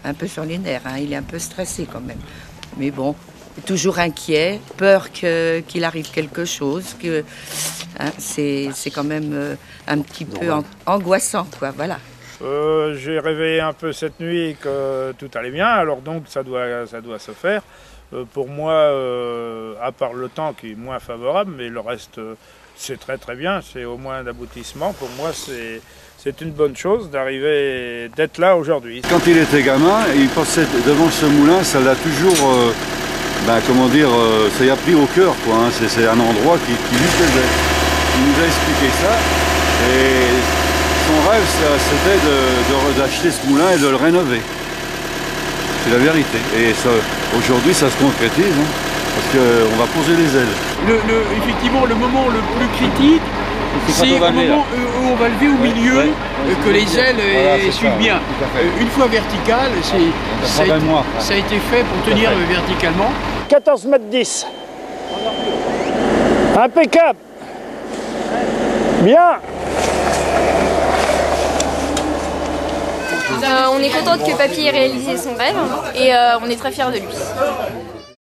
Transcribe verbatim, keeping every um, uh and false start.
un peu sur les nerfs, hein. Il est un peu stressé quand même. Mais bon, toujours inquiet, peur que, qu'il arrive quelque chose, que hein, c'est, c'est quand même euh, un petit peu an- angoissant, quoi, voilà. Euh, j'ai rêvé un peu cette nuit que tout allait bien, alors donc ça doit, ça doit se faire. Euh, pour moi, euh, à part le temps qui est moins favorable, mais le reste, euh, c'est très très bien, c'est au moins un aboutissement. Pour moi, c'est, c'est une bonne chose d'arriver, d'être là aujourd'hui. Quand il était gamin, il passait devant ce moulin, ça l'a toujours, euh, ben, comment dire, euh, ça y a pris au cœur, quoi. Hein. C'est, c'est un endroit qui, qui lui plaisait. Il nous a expliqué ça, et son rêve, ça, c'était de, de, d'acheter ce moulin et de le rénover. C'est la vérité. Et ça, aujourd'hui, ça se concrétise, hein, parce qu'on va poser les ailes. Le, le, effectivement, le moment le plus critique, c'est au moment où on va lever au milieu, ouais. euh, que les ailes voilà, suivent ça, bien. Euh, une fois verticale, c'est, ça, a été, ça a été fait pour tenir verticalement. quatorze mètres dix. Impeccable. Bien. Euh, on est contente que Papy ait réalisé son rêve et euh, on est très fiers de lui.